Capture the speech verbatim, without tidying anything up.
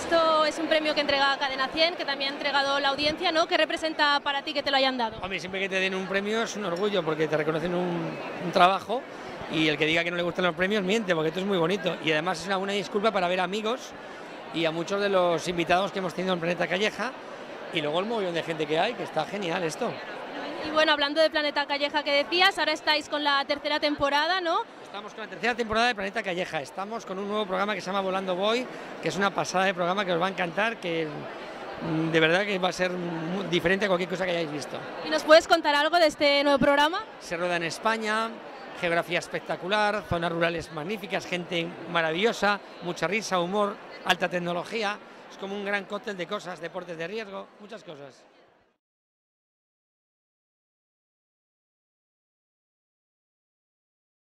Esto es un premio que entrega Cadena cien, que también ha entregado la Audiencia, ¿no? ¿Qué representa para ti que te lo hayan dado? A mí siempre que te den un premio es un orgullo porque te reconocen un, un trabajo, y el que diga que no le gustan los premios miente, porque esto es muy bonito. Y además es una buena disculpa para ver amigos y a muchos de los invitados que hemos tenido en Planeta Calleja, y luego el mogollón de gente que hay, que está genial esto. Y bueno, hablando de Planeta Calleja que decías, ahora estáis con la tercera temporada, ¿no? Estamos con la tercera temporada de Planeta Calleja, estamos con un nuevo programa que se llama Volando Voy, que es una pasada de programa que os va a encantar, que de verdad que va a ser muy diferente a cualquier cosa que hayáis visto. ¿Y nos puedes contar algo de este nuevo programa? Se rueda en España, geografía espectacular, zonas rurales magníficas, gente maravillosa, mucha risa, humor, alta tecnología. Es como un gran cóctel de cosas, deportes de riesgo, muchas cosas.